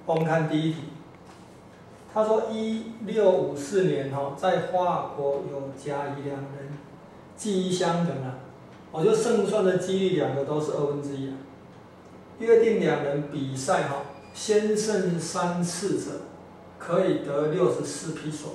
我们看第一题，他说1654年在法国有甲乙两人记忆相等就胜算的几率两个都是1/2约定两人比赛先胜3次者可以得64披索，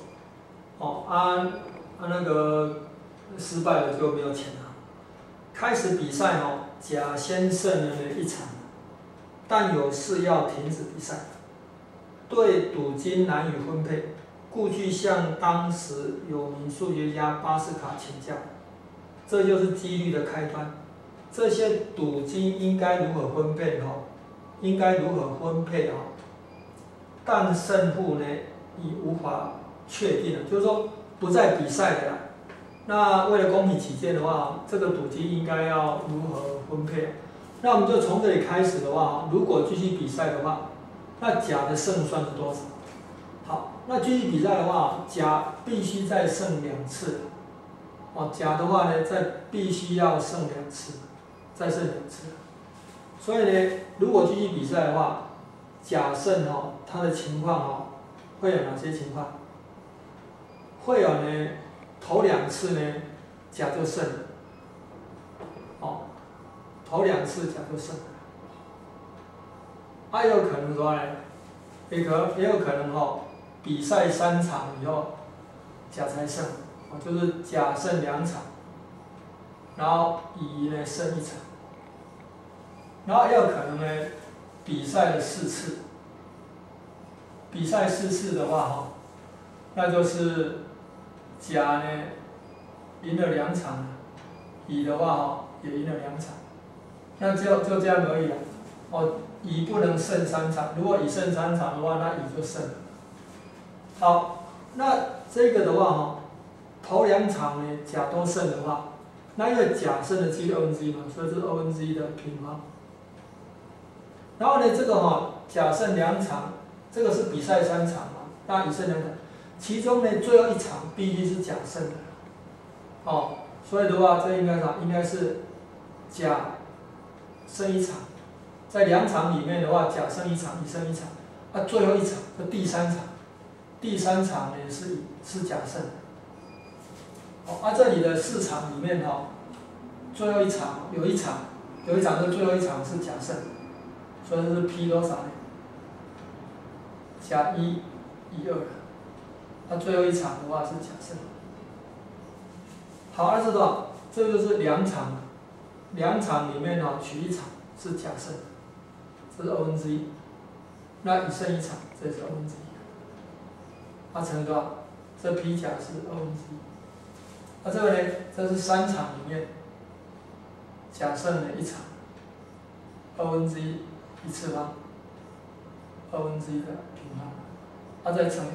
那个失败了就没有钱了。开始比赛甲先胜了1场，但有事要停止比赛，对赌金难以分配，故去向当时有名数学家巴斯卡请教。这就是几率的开端。这些赌金应该如何分配但胜负呢已无法确定了，就是说不再比赛了啦。那为了公平起见的话，这个赌金应该要如何分配？那我们就从这里开始的话，如果继续比赛的话，那甲的胜算是多少？好，那继续比赛的话，甲必须再胜2次。甲的话呢，必须要胜2次，再胜2次。所以呢，如果继续比赛的话，甲胜他的情况会有哪些情况？会有呢，头2次呢，甲就胜了。头2次甲就胜了。也有可能说呢，也有可能比赛3场以后，甲才胜。就是甲胜2场，然后乙呢胜1场，然后也有可能呢比赛了4次，比赛4次的话那就是甲呢赢了2场，乙的话也赢了2场，那就这样而已了。乙不能胜3场，如果乙胜3场的话，那乙就胜了。好，那这个的话头2场呢，甲都胜的话，那因为甲胜的几率1/2嘛，所以是1/2的平方。然后呢，这个甲胜2场，这个是比赛3场嘛，那乙胜2场，其中呢最后1场必须是甲胜的。所以的话，这应该是甲胜1场，在2场里面的话，甲胜1场，乙胜1场，最后1场是第3场，第3场呢是甲胜的。这里的4场里面最后1场有一场是最后1场是甲胜，所以这是 P 多少呢？甲1乙2，最后1场的话是甲胜。好，这多少？这就是2场里面取1场是甲胜，这是1/2，那乙胜1场，这是1/2，乘以多少？这 P 甲是1/2。这个呢，这是3场里面，甲胜了1场，1/2一次方，1/2的平方，再乘以1/2。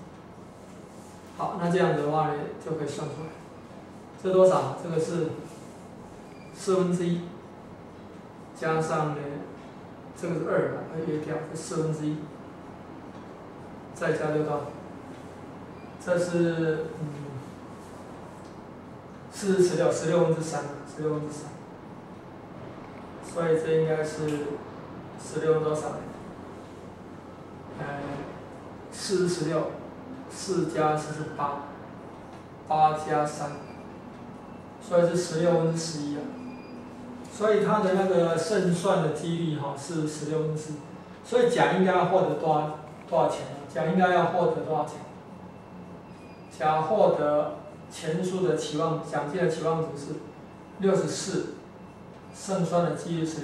好，那这样子的话呢，就可以算出来。这多少？这个是1/4，加上呢，这个是2约掉，是1/4，再加6到，这是16/3，所以这应该是16多少呢？4加4是8加3，所以是16/11。所以它的那个胜算的几率是16/4，所以甲应该要获得多少钱呢？甲应该要获得多少钱？甲获得前述的奖金的期望值是64，胜算的几率16/1，11，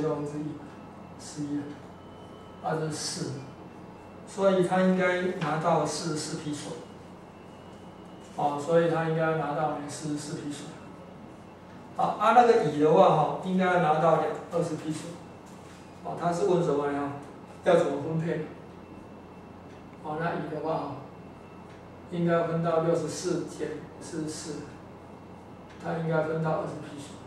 这是4，所以他应该拿到44披索。所以他应该拿到44披索。好，那个乙的话应该拿到20披索。他是问什么呢？要怎么分配？那乙的话应该分到64减44，他应该分到20披索。